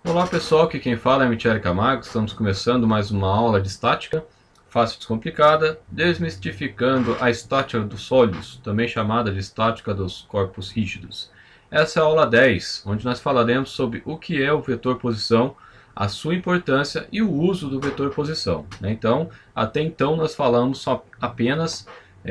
Olá pessoal, aqui quem fala é Michele Camargo. Estamos começando mais uma aula de estática fácil e descomplicada, desmistificando a estática dos sólidos, também chamada de estática dos corpos rígidos. Essa é a aula 10, onde nós falaremos sobre o que é o vetor posição, a sua importância e o uso do vetor posição. Então, até então nós falamos só apenas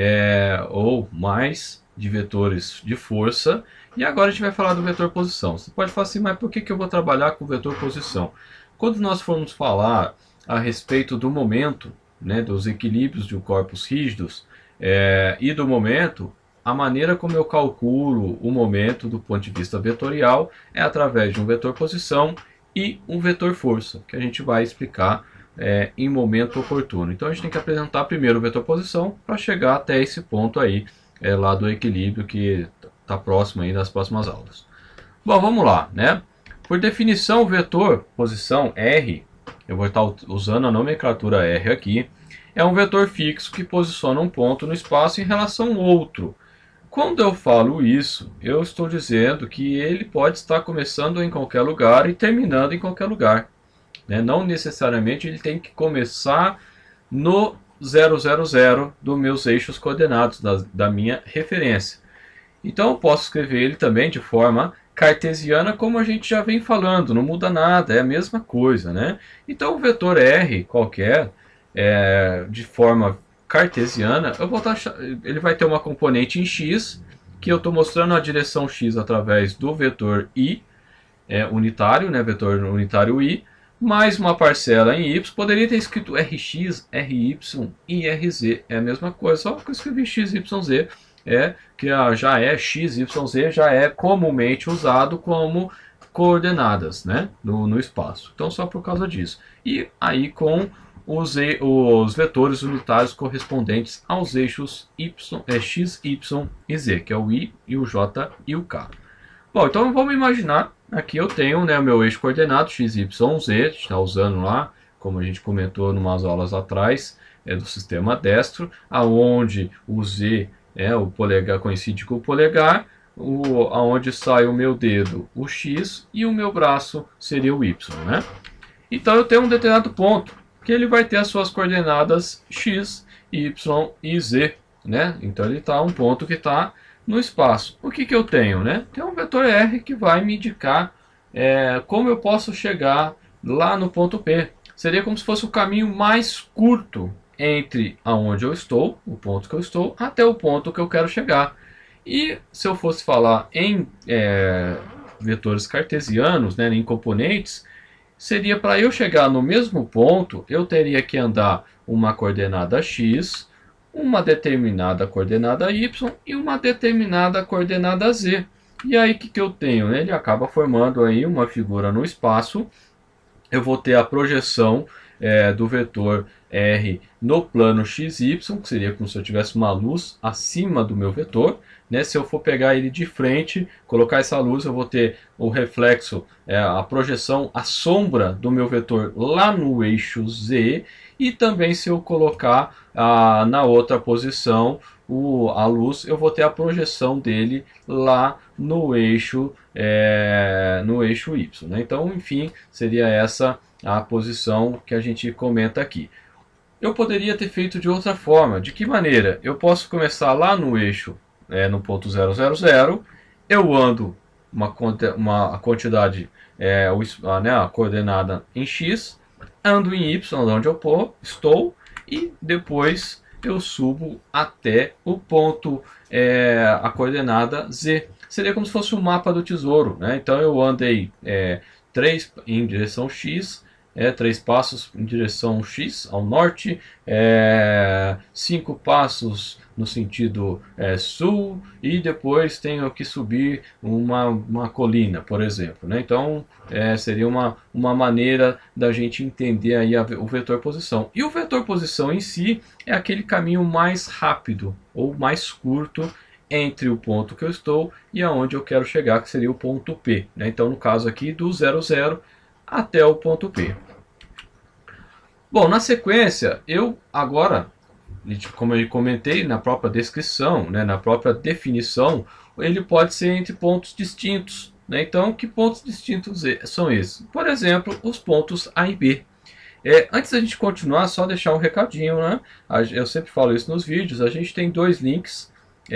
ou mais de vetores de força. E agora a gente vai falar do vetor posição. Você pode falar assim, mas por que eu vou trabalhar com o vetor posição? Quando nós formos falar a respeito do momento, né, dos equilíbrios de corpos rígidos e do momento, a maneira como eu calculo o momento do ponto de vista vetorial é através de um vetor posição e um vetor força, que a gente vai explicar em momento oportuno. Então a gente tem que apresentar primeiro o vetor posição para chegar até esse ponto aí lá do equilíbrio que está próximo aí nas próximas aulas. Bom, vamos lá, né? Por definição, o vetor posição R, eu vou estar usando a nomenclatura R aqui, é um vetor fixo que posiciona um ponto no espaço em relação ao outro. Quando eu falo isso, eu estou dizendo que ele pode estar começando em qualquer lugar e terminando em qualquer lugar, né? Não necessariamente ele tem que começar no 000 dos meus eixos coordenados, da minha referência. Então eu posso escrever ele também de forma cartesiana, como a gente já vem falando, não muda nada, é a mesma coisa, né? Então o vetor R qualquer, de forma cartesiana, ele vai ter uma componente em x, que eu estou mostrando a direção x através do vetor i, unitário, né? Vetor unitário i, mais uma parcela em y. Poderia ter escrito rx, ry e rz, é a mesma coisa, só que eu escrevi x, y, z, que já é x, y, z, já é comumente usado como coordenadas, né, no espaço. Então só por causa disso. E aí com os vetores unitários correspondentes aos eixos y, x, y e z, que é o i, e o j e o k. Bom, então vamos imaginar, aqui eu tenho, né, o meu eixo coordenado x, y, z, a gente está usando lá, como a gente comentou em umas aulas atrás, do sistema destro, aonde o z, o polegar coincide com o polegar, aonde sai o meu dedo, o x, e o meu braço seria o y, né? Então eu tenho um determinado ponto, que ele vai ter as suas coordenadas x, y e z, né? Então ele está um ponto que está no espaço. O que eu tenho, né? Tem um vetor R que vai me indicar como eu posso chegar lá no ponto P. Seria como se fosse o caminho mais curto entre aonde eu estou, o ponto que eu estou, até o ponto que eu quero chegar. E se eu fosse falar em vetores cartesianos, né, em componentes, seria para eu chegar no mesmo ponto, eu teria que andar uma coordenada x, uma determinada coordenada y e uma determinada coordenada z. E aí o que eu tenho, né? Ele acaba formando aí uma figura no espaço. Eu vou ter a projeção do vetor R no plano XY, que seria como se eu tivesse uma luz acima do meu vetor, né? Se eu for pegar ele de frente, colocar essa luz, eu vou ter o reflexo, a projeção, a sombra do meu vetor lá no eixo Z, e também se eu colocar na outra posição a luz, eu vou ter a projeção dele lá no eixo Y, né? Então, enfim, seria essa a posição que a gente comenta aqui. Eu poderia ter feito de outra forma. De que maneira? Eu posso começar lá no eixo, no ponto 000, eu ando uma quantidade, a coordenada em x, ando em y, onde eu estou, e depois eu subo até o ponto, a coordenada z. Seria como se fosse um mapa do tesouro, né? Então eu andei 3 em direção x, 3 passos em direção x ao norte, 5 passos no sentido sul, e depois tenho que subir uma colina, por exemplo, né? Então seria uma maneira da gente entender aí o vetor posição. E o vetor posição em si é aquele caminho mais rápido ou mais curto entre o ponto que eu estou e aonde eu quero chegar, que seria o ponto P, né? Então no caso aqui do 0, até o ponto P. Bom, na sequência, eu agora, como eu comentei na própria descrição, né, na própria definição, ele pode ser entre pontos distintos, né? Então, que pontos distintos são esses? Por exemplo, os pontos A e B. Antes da gente continuar, só deixar um recadinho, né? Eu sempre falo isso nos vídeos. A gente tem dois links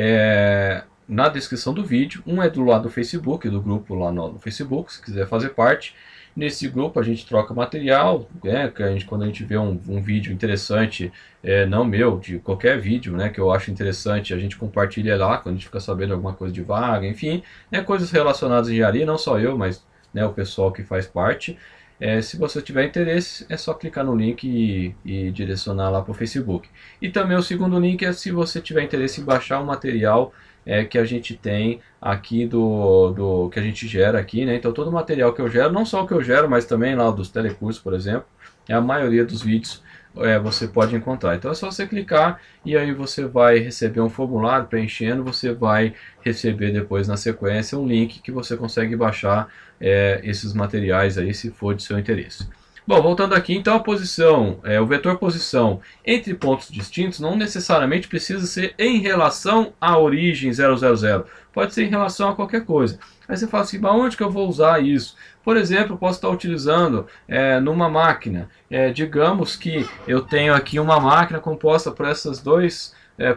na descrição do vídeo. Um é do lado do Facebook, do grupo lá no Facebook, se quiser fazer parte. Nesse grupo a gente troca material, que quando a gente vê um vídeo interessante, não meu, de qualquer vídeo, né, que eu acho interessante, a gente compartilha lá, quando a gente fica sabendo alguma coisa de vaga, enfim, coisas relacionadas à engenharia, não só eu, mas o pessoal que faz parte. Se você tiver interesse, é só clicar no link e direcionar lá para o Facebook. E também o segundo link é se você tiver interesse em baixar o material que a gente tem aqui que a gente gera aqui, né? Então todo o material que eu gero, não só o que eu gero, mas também lá dos telecursos, por exemplo, a maioria dos vídeos você pode encontrar. Então é só você clicar e aí você vai receber um formulário preenchendo, você vai receber depois na sequência um link que você consegue baixar esses materiais aí, se for de seu interesse. Bom, voltando aqui, então a posição, o vetor posição entre pontos distintos não necessariamente precisa ser em relação à origem 000, pode ser em relação a qualquer coisa. Aí você fala assim, mas onde que eu vou usar isso? Por exemplo, eu posso estar utilizando numa máquina. Digamos que eu tenho aqui uma máquina composta por esses dois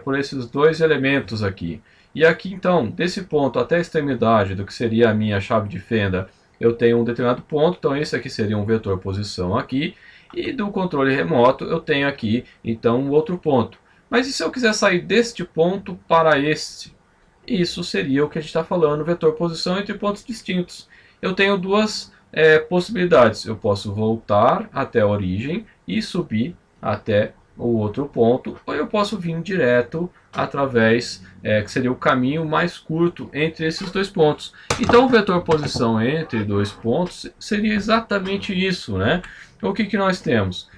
elementos aqui. E aqui então, desse ponto até a extremidade do que seria a minha chave de fenda, eu tenho um determinado ponto, então esse aqui seria um vetor posição aqui, e do controle remoto eu tenho aqui então um outro ponto. Mas e se eu quiser sair deste ponto para este? Isso seria o que a gente está falando, vetor posição entre pontos distintos. Eu tenho duas possibilidades, eu posso voltar até a origem e subir até o outro ponto, ou eu posso vir direto através, que seria o caminho mais curto entre esses dois pontos. Então o vetor posição entre dois pontos seria exatamente isso, né? O que nós temos?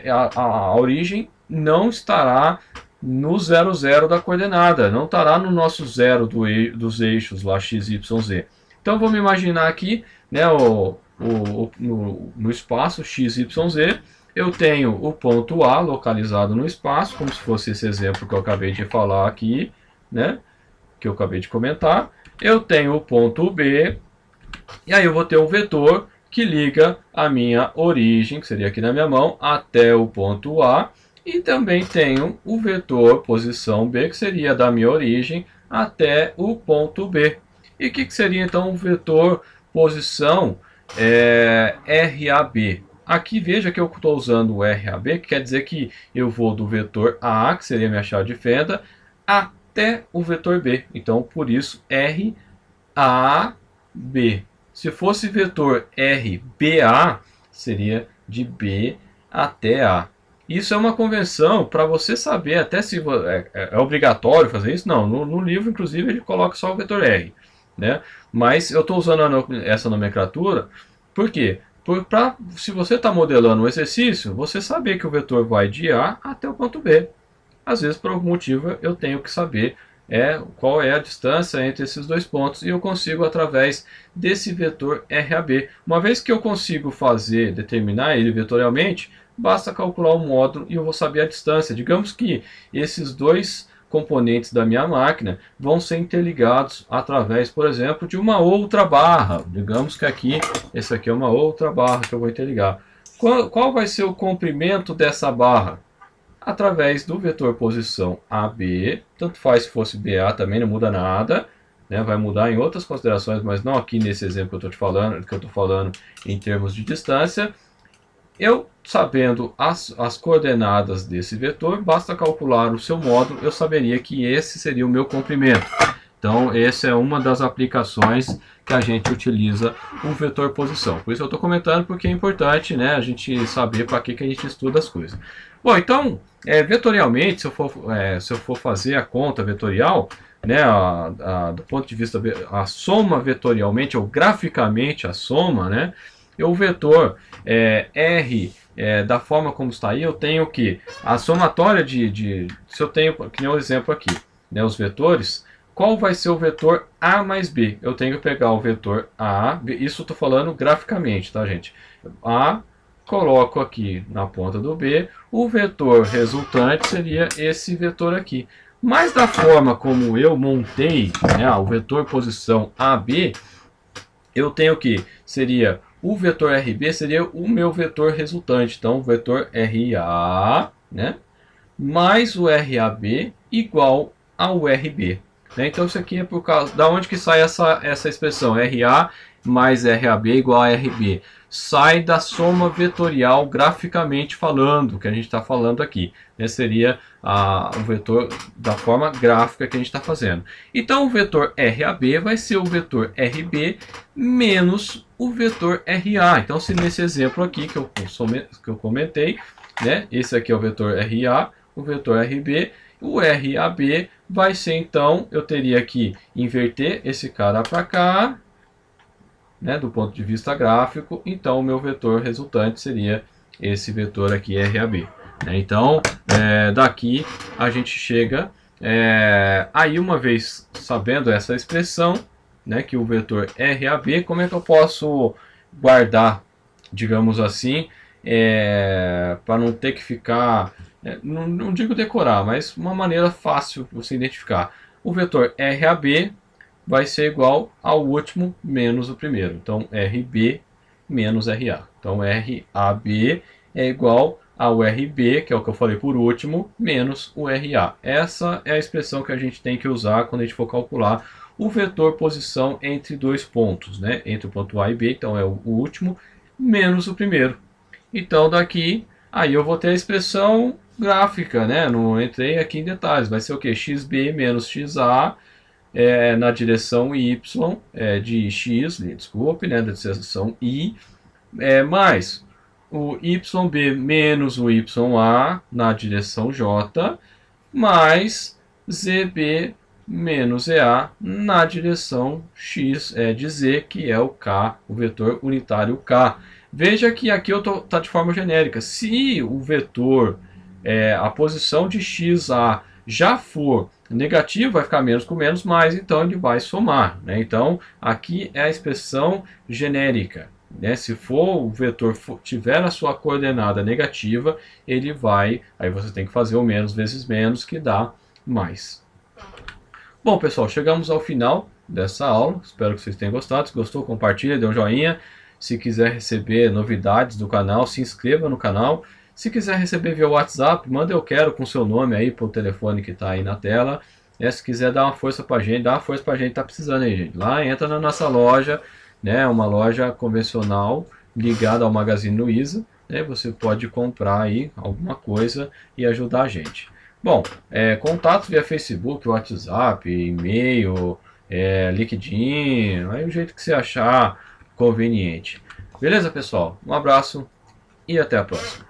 A origem não estará no 00 da coordenada, não estará no nosso zero dos eixos lá x, y, z. Então vamos imaginar aqui, né, no espaço x, y, z, eu tenho o ponto A localizado no espaço, como se fosse esse exemplo que eu acabei de falar aqui, né? Que eu acabei de comentar. Eu tenho o ponto B, e aí eu vou ter um vetor que liga a minha origem, que seria aqui na minha mão, até o ponto A. E também tenho o vetor posição B, que seria da minha origem até o ponto B. E o que seria então o vetor posição RAB? Aqui veja que eu estou usando o RAB, que quer dizer que eu vou do vetor A, que seria minha chave de fenda, até o vetor B. Então, por isso, RAB. Se fosse vetor RBA, seria de B até A. Isso é uma convenção para você saber, até se é obrigatório fazer isso. Não, no livro, inclusive, ele coloca só o vetor R, né? Mas eu estou usando essa nomenclatura, por quê? Se você está modelando um exercício, você saber que o vetor vai de A até o ponto B. Às vezes, por algum motivo, eu tenho que saber qual é a distância entre esses dois pontos, e eu consigo através desse vetor RAB. Uma vez que eu consigo determinar ele vetorialmente, basta calcular o módulo e eu vou saber a distância. Digamos que esses dois componentes da minha máquina vão ser interligados através, por exemplo, de uma outra barra. Digamos que aqui, esse aqui é uma outra barra que eu vou interligar. Qual vai ser o comprimento dessa barra? Através do vetor posição AB, tanto faz se fosse BA também, não muda nada, né? Vai mudar em outras considerações, mas não aqui nesse exemplo que eu estou falando em termos de distância. Eu, sabendo as coordenadas desse vetor, basta calcular o seu módulo, eu saberia que esse seria o meu comprimento. Então, essa é uma das aplicações que a gente utiliza o vetor posição. Por isso eu estou comentando, porque é importante, né, a gente saber para que a gente estuda as coisas. Bom, então, vetorialmente, se eu for fazer a conta vetorial, né, do ponto de vista a soma vetorialmente, ou graficamente a soma, né, o vetor R, da forma como está aí, eu tenho que a somatória se eu tenho, que nem o exemplo aqui, né, os vetores, qual vai ser o vetor A mais B? Eu tenho que pegar o vetor A, isso eu estou falando graficamente, tá, gente? A, coloco aqui na ponta do B, o vetor resultante seria esse vetor aqui. Mas da forma como eu montei, né, o vetor posição AB, eu tenho que seria o vetor RB seria o meu vetor resultante. Então, o vetor RA, né, mais o RAB igual ao RB. Né? Então, isso aqui é por causa... Da onde que sai essa expressão? RA mais RAB igual a RB. Sai da soma vetorial graficamente falando, que a gente está falando aqui. Né? Seria o vetor da forma gráfica que a gente está fazendo. Então, o vetor RAB vai ser o vetor RB menos o vetor RA. Então, se nesse exemplo aqui que eu comentei, né? Esse aqui é o vetor RA, o vetor RB, o RAB vai ser, então, eu teria que inverter esse cara para cá, né, do ponto de vista gráfico. Então, o meu vetor resultante seria esse vetor aqui, RAB. Né? Então, daqui a gente chega... aí, uma vez sabendo essa expressão, né, que o vetor RAB, como é que eu posso guardar, digamos assim, para não ter que ficar... não digo decorar, mas uma maneira fácil de você identificar. O vetor RAB vai ser igual ao último menos o primeiro. Então, RB menos RA. Então, RAB é igual ao RB, que é o que eu falei por último, menos o RA. Essa é a expressão que a gente tem que usar quando a gente for calcular o vetor posição entre dois pontos, né? Entre o ponto A e B, então é o último, menos o primeiro. Então, daqui, aí eu vou ter a expressão gráfica, né? Não entrei aqui em detalhes. Vai ser o que? XB menos XA na direção Y de X, desculpe, né? Da direção Y, mais o YB menos o YA na direção J, mais ZB menos EA na direção X de Z, que é o K, o vetor unitário K. Veja que aqui eu tá de forma genérica. Se o vetor, a posição de XA já for negativo, vai ficar menos com menos, mais, então ele vai somar. Né? Então, aqui é a expressão genérica. Né? Se for o vetor tiver a sua coordenada negativa, ele vai... Aí você tem que fazer o menos vezes menos, que dá mais. Bom, pessoal, chegamos ao final dessa aula. Espero que vocês tenham gostado. Se gostou, compartilha, dê um joinha. Se quiser receber novidades do canal, se inscreva no canal. Se quiser receber via WhatsApp, manda eu quero com seu nome aí pro telefone que está aí na tela. Se quiser dar uma força pra gente, dá uma força pra gente, tá precisando aí, gente. Lá entra na nossa loja, né? Uma loja convencional ligada ao Magazine Luiza. Né? Você pode comprar aí alguma coisa e ajudar a gente. Bom, contatos via Facebook, WhatsApp, e-mail, LinkedIn, aí o jeito que você achar conveniente. Beleza, pessoal? Um abraço e até a próxima.